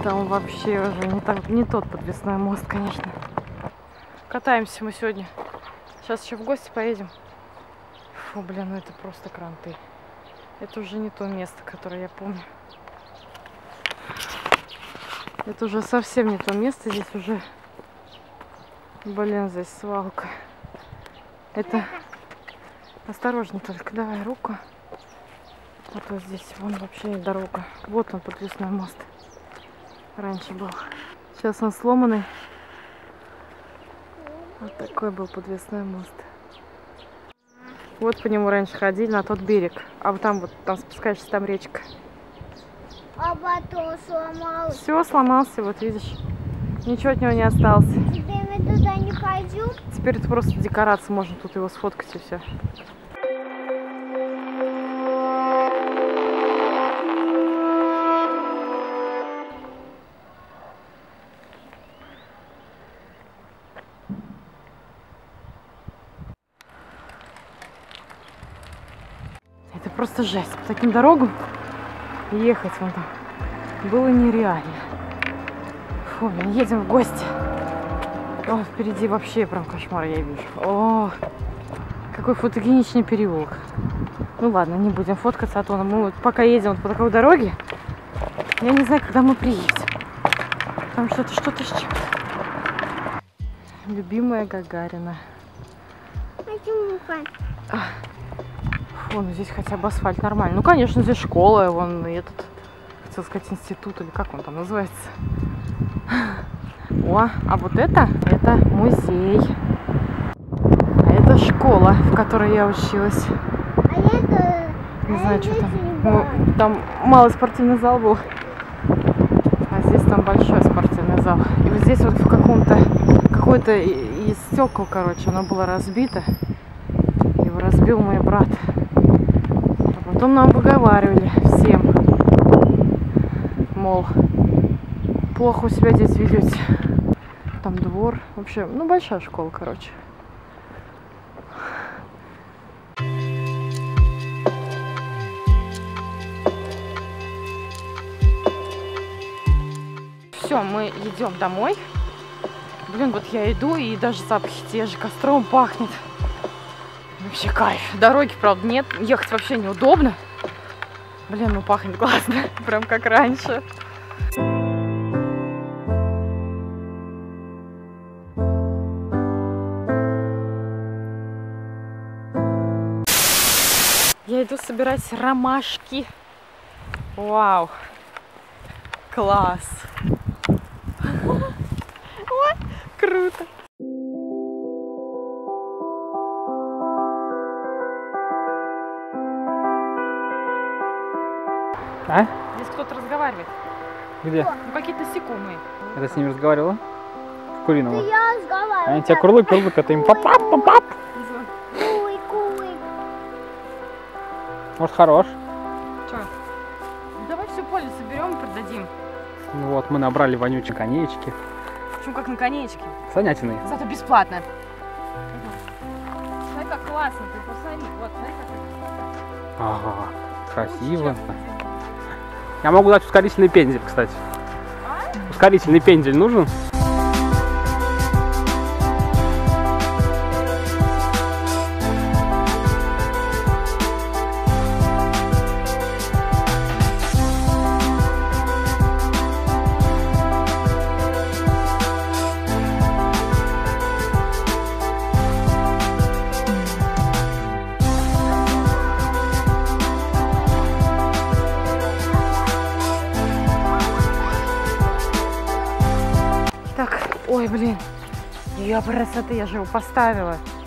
Там вообще уже не тот подвесной мост, конечно. Катаемся мы сегодня. Сейчас еще в гости поедем. Фу, блин, ну это просто кранты. Это уже не то место, которое я помню. Это уже совсем не то место. Здесь уже, блин, здесь свалка. Это... Осторожно только, давай руку. А то здесь вон вообще дорога. Вот он, подвесной мост. Раньше был. Сейчас он сломанный. Вот такой был подвесной мост. Вот по нему раньше ходили, на тот берег. А вот там спускаешься, там речка. А потом сломался. Все, сломался, вот видишь. Ничего от него не осталось. Теперь мы туда не пойдем. Теперь это просто декорация, можно тут его сфоткать и все. Это просто жесть. По таким дорогам ехать вон там было нереально. Фу, мы едем в гости. О, впереди вообще прям кошмар я вижу. О, какой фотогеничный переулок. Ну ладно, не будем фоткаться, а то мы вот пока едем вот по такой дороге, я не знаю, когда мы приедем. Там что-то с чем-то. Любимая Гагарина. Вон здесь хотя бы асфальт нормальный. Ну, конечно, здесь школа, вон этот, хотел сказать, институт, или как он там называется. О, а вот это музей. А это школа, в которой я училась. Не знаю, что там. Ну, там малый спортивный зал был. А здесь там большой спортивный зал. И вот здесь вот в какой-то из стекол, короче, оно было разбито. Его разбил мой брат. А потом нам выговаривали всем. Мол, плохо у себя здесь ведете. Там двор. В общем, ну большая школа, короче. Все, мы идем домой. Блин, вот я иду, и даже запахи те же, костром пахнет. Вообще кайф. Дороги, правда, нет. Ехать вообще неудобно. Блин, ну пахнет классно. Прям как раньше. Я иду собирать ромашки. Вау. Класс. Ой, круто. А? Здесь кто-то разговаривает. Где? Ну, какие-то насекомые. Это с ним разговаривала? Куриного. Я разговариваю. Они тебя курлык, а ты им пап-пап-пап-пап. Куй. Может, хорош? Че? Давай все поле соберем и продадим. Ну вот, мы набрали вонючие конечки. Почему как на конечке? Санятиные. Зато бесплатно. Смотри, как классно, ты посмотри. Вот, смотри, как. Ага, красиво. Я могу дать ускорительный пендель, кстати. Ускорительный пендель нужен? Так, ой, блин. Ее красоты, я же его поставила.